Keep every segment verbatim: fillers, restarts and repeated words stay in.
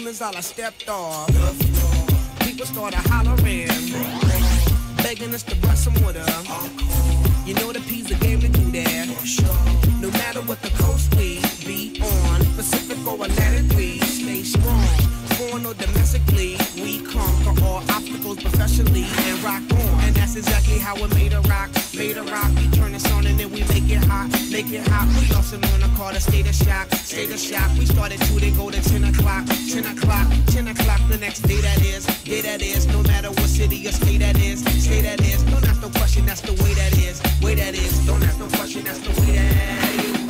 as I stepped off, people started hollering, begging us to brush some water. You know the P's a game to do that. No matter what the coast we be on, Pacific or Atlantic, we stay strong. Foreign or domestically, we conquer all obstacles professionally and rock on. And that's exactly how we made a rock, made a rock. We turn this on and then we make it hot, make it hot. We also known to call the state of shock, state of shock. We started two, then go to ten o'clock, ten o'clock, ten o'clock the next day that is, day that is. No matter what city or state that is, state that is. Don't ask no question, that's the way that is, way that is. Don't ask no question, that's the way that is.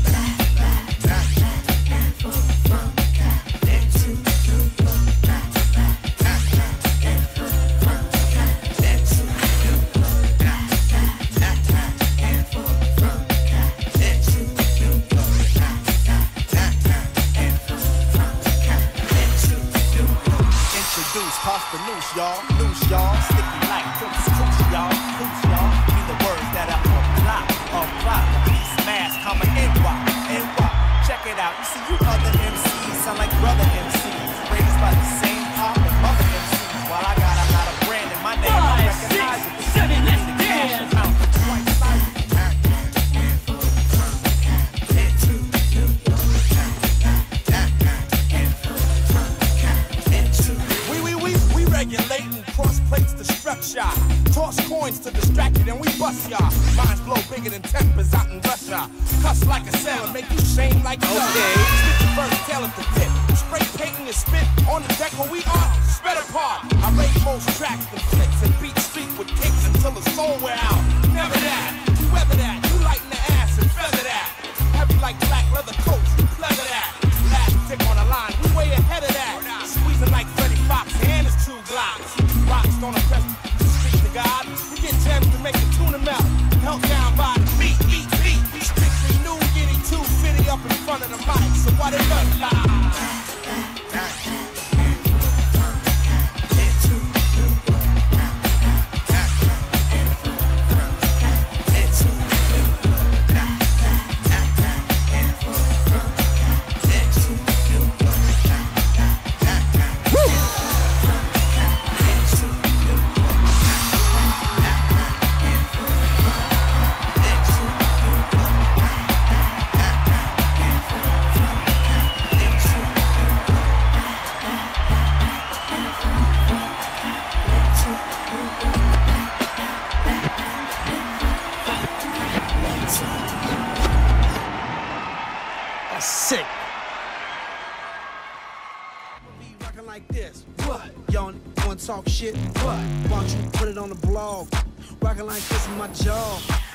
Toss the noose, y'all, loose, y'all, sticky like crooks, crooks, y'all, crooks, y'all. Be the words that I apply, apply. Beast smash, comma, N Y, N Y. Check it out. You see, you other M Cs sound like brother M Cs, raised by the same pop and mother M Cs. While I got a lot of brand in my name, I recognize it. Seven, let's dance. Regulating cross plates to structure. Toss coins to distract it and we bust y'all. Minds blow bigger than tempers out in Russia. Cuss like a sailor, make you shame like a okay. Spit your first tail at the tip. Spray painting and spit on the deck where we are. Spread apart. I rate most tracks and flicks and beat street with kicks until the soul wear out. Never that. You weather that. You lighten the ass and feather that. Heavy like black leather coats. You pleather that. Last tick on the line. We way ahead of that. Squeezing like Freddie Fox. And it's two glocks. Rocks don't impress the street to God. We get gems to make the tuna melt. Held down by the beat, beat, beat. Strictly new, giddy two fifty up in front of the mic. So what it look like? Sick. Be rocking like this. What? Y'all wanna talk shit? What? Why don't you put it on the blog? Rocking like this in my jaw.